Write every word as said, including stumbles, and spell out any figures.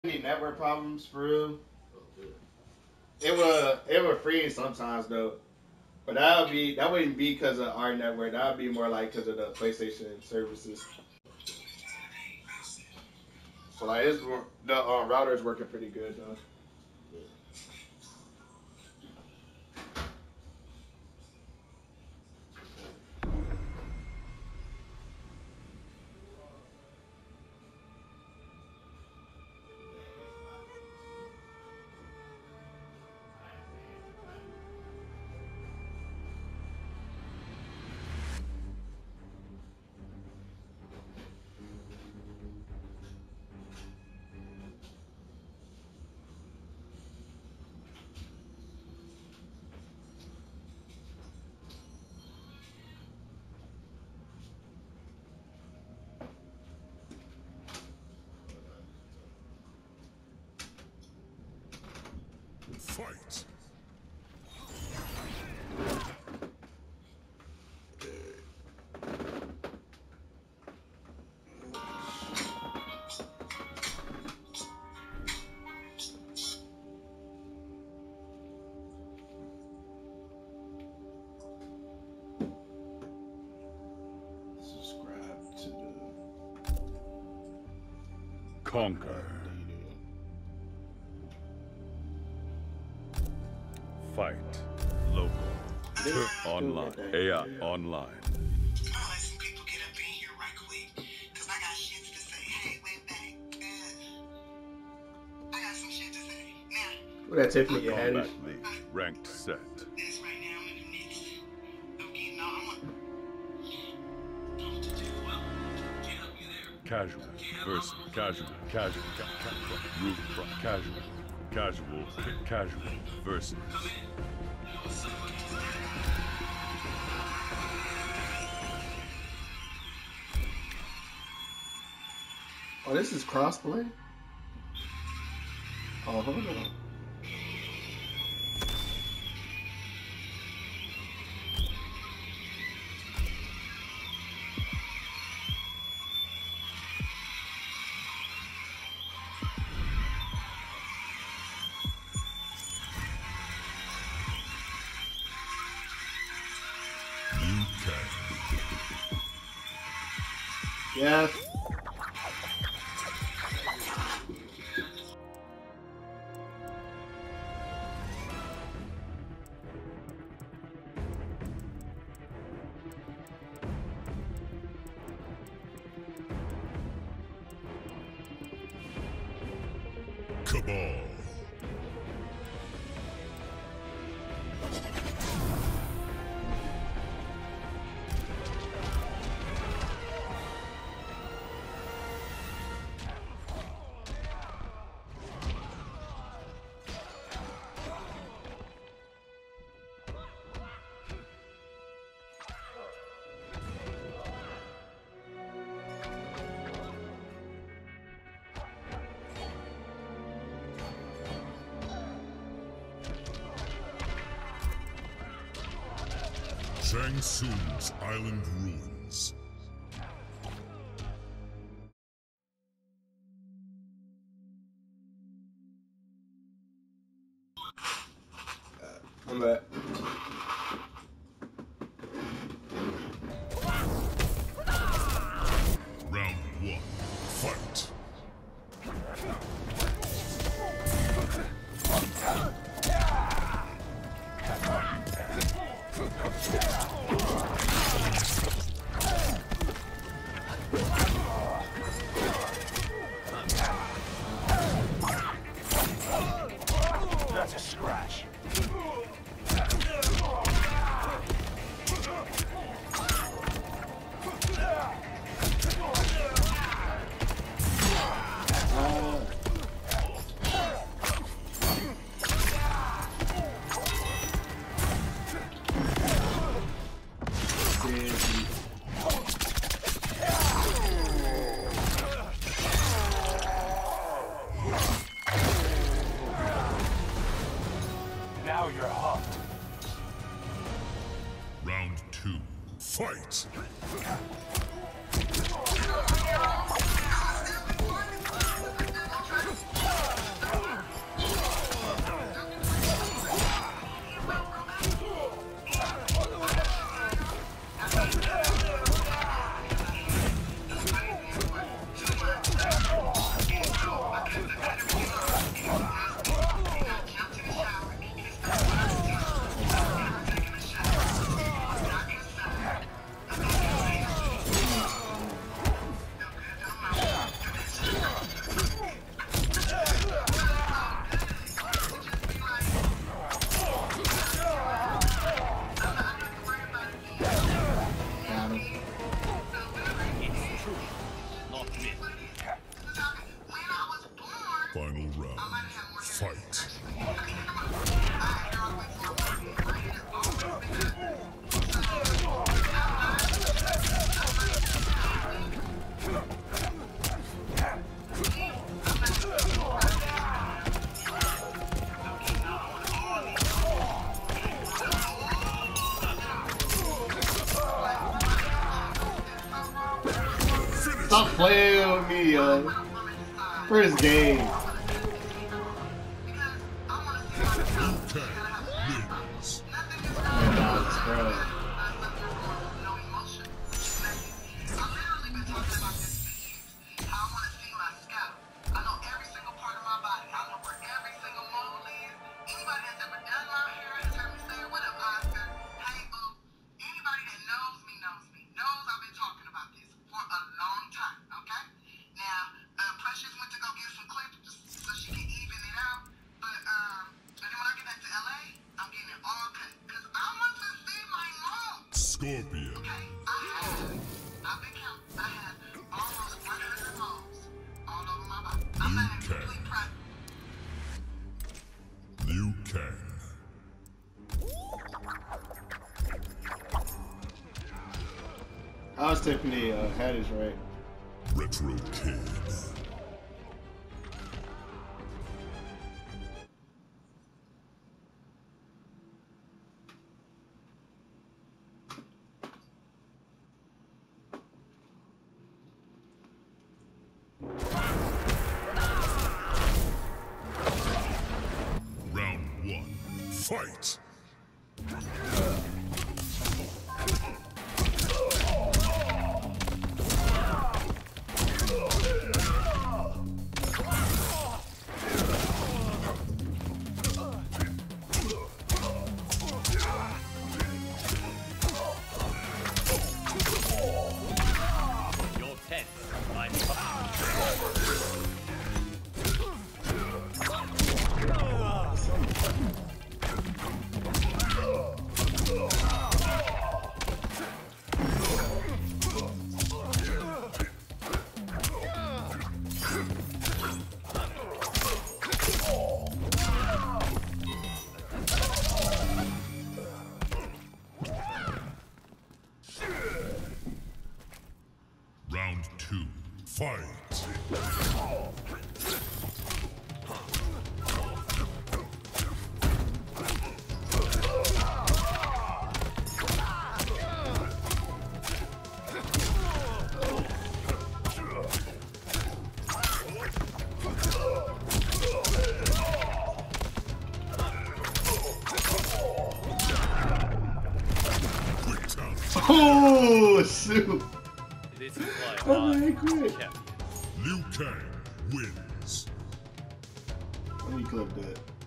Any network problems for real. It would it would freeze sometimes though, but that would be that wouldn't be because of our network. That would be more like because of the PlayStation services. So like it's the um, router is working pretty good though. Fight! Subscribe to the Conquer. Fight. Local. Online. A I online. I'll let some people get up in here right quick, because I got shit to say. Hey, wait back. Uh, I got some shit to say. Now, what that Tiffany you had? Combat League. Ranked set. this right now, I'm in the midst of getting all I want. What to do? Well, can't help you there. Casual versus casual. Casual. Ca ca root from casual. Casual. ca- Casual versus. Oh, this is crossplay. Oh, hold on. Liu Kang. Yeah. Cabal. Shang Tsung's Island Ruins. I'm back. Round one. Fight. That's a scratch. Now you're hooked. Round two. Fight. Final round. Fight. Stop playing with me, yo. First game. Liu Kang wins. Man, that was bro. Scorpion. Liu Kang. Liu Kang. I was Tiffany uh, Haddish, right? Retro Kid. Round one. Fight. Your tense, my Round two. Fight. Quick time. Oh, shoot. This is why Oh, I my am God. champion. Liu Kang wins. Let me clip that.